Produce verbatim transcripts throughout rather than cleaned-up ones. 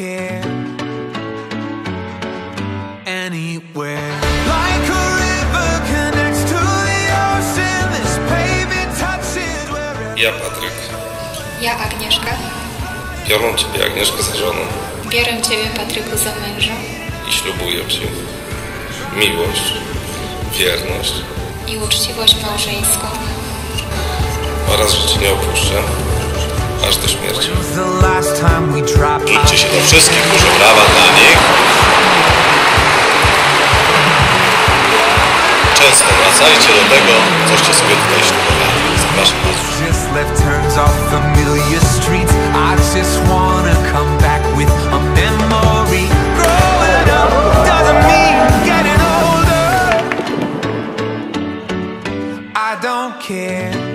care anywhere. Like a river connects to the ocean, this pavement touches wherever. Ja, Patryk. Ja, Agnieszka. Biorę Ciebie, Agnieszkę, za żonę. Biorę Ciebie, Patryku, za męża. I ślubuję Ci miłość, wierność i uczciwość małżeńską. Oraz, że Cię nie opuszczę aż do śmierci. Rzućcie się do wszystkich, duże brawa dla nich. Często wracajcie do tego, coście sobie tutaj ślubowali. Zapraszam Was. I don't care.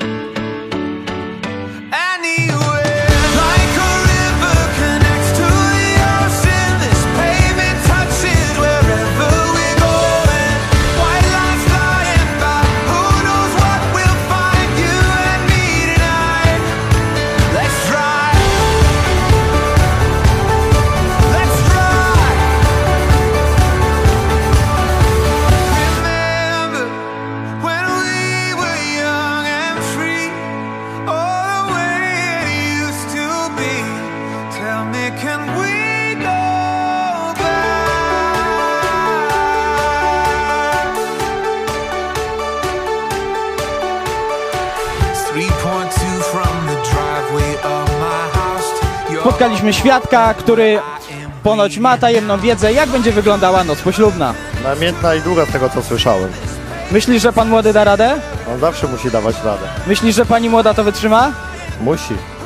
Spotkaliśmy świadka, który ponoć ma tajemną wiedzę, jak będzie wyglądała noc poślubna. Namiętna i długa z tego, co słyszałem. Myślisz, że pan młody da radę? On zawsze musi dawać radę. Myślisz, że pani młoda to wytrzyma? Musi.